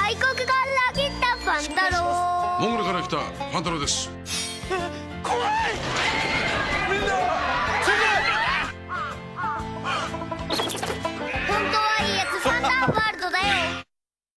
外国から来たパンタロー。 モンゴルから来たパンタローです。 怖い。みんな本当はいいやつパンタワールド